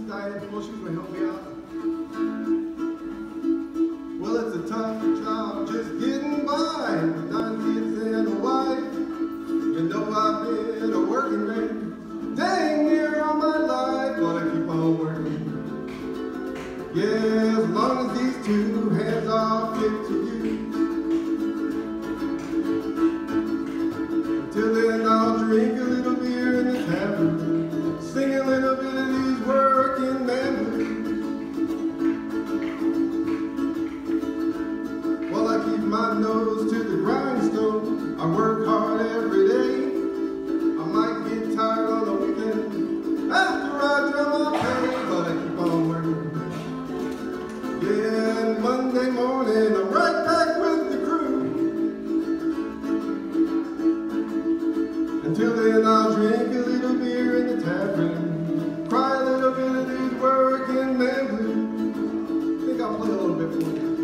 Diane Poole, she's gonna help me out. Well, it's a tough job just getting by with 9 kids and a wife. You know I've been a working man dang near all my life, but I keep on working. Yeah, as long as these two hands are fit to use. Until then I'll drink a little beer in the tavern, sing a little bit of these working man blues. While I keep my nose to the grindstone, I work hard every day. I might get tired on the weekend after I drum my pay, but I keep on working. Yeah, and Monday morning I'm right back with the crew. Until then I'll drink a little beer in the tavern, cry a little bit of these working man blues. I think I'll play a little bit for you.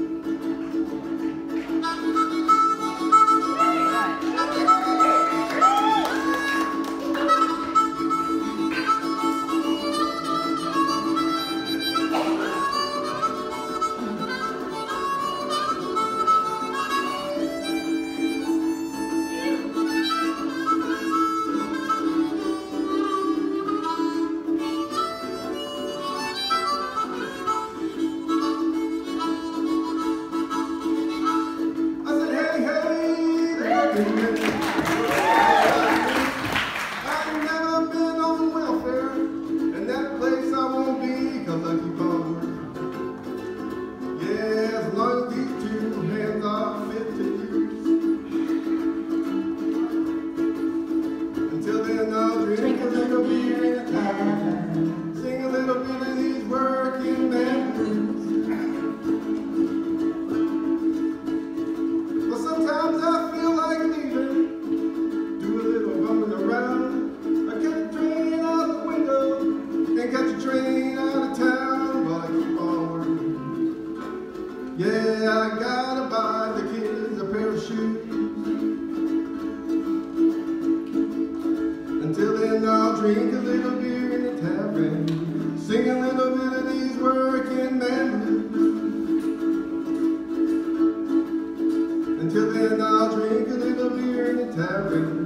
I've never been on welfare, and that place I won't be, 'cause I keep on working. Yeah, as long as these two hands are fit to use. Until then I'll drink a little beer in the tavern, sing a little bit of these working man blues. But sometimes I feel like leaving, do a little bumming around. I catch a train out the window and catch a train out of town, but I keep on working. Yeah, I gotta buy the kids a pair of shoes. Until then I'll drink a little beer in the tavern, sing a little bit of these working man blues. Until then I'll drink a little beer in the tavern,